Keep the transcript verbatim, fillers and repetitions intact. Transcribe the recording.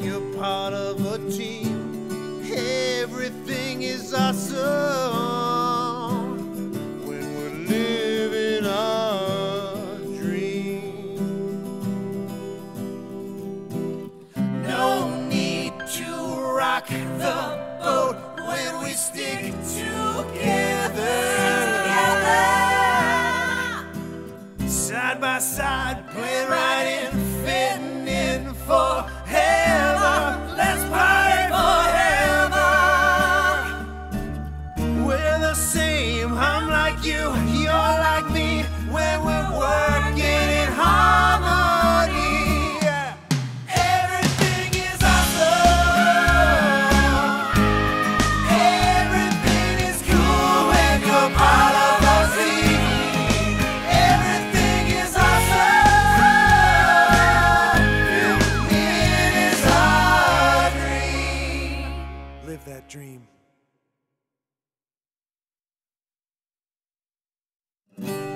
you're part of a team. Everything is awesome when we're living our dream. No need to rock the boat when we stick together. Side by side, playing right in, fitting in forever. Let's party forever. We're the same, I'm like you, you're like me, when we're working in harmony. Everything is awesome. Everything is cool when you're part of the team. Everything is awesome. It is our dream. Live that dream.